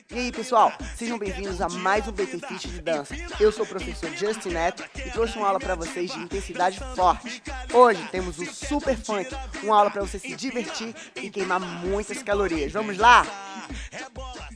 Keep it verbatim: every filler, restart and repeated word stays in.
E aí pessoal, sejam bem-vindos a mais um B T Fit de dança. Eu sou o professor Justin Neto e trouxe uma aula para vocês de intensidade forte. Hoje temos o Super Funk, uma aula para você se divertir e queimar muitas calorias. Vamos lá?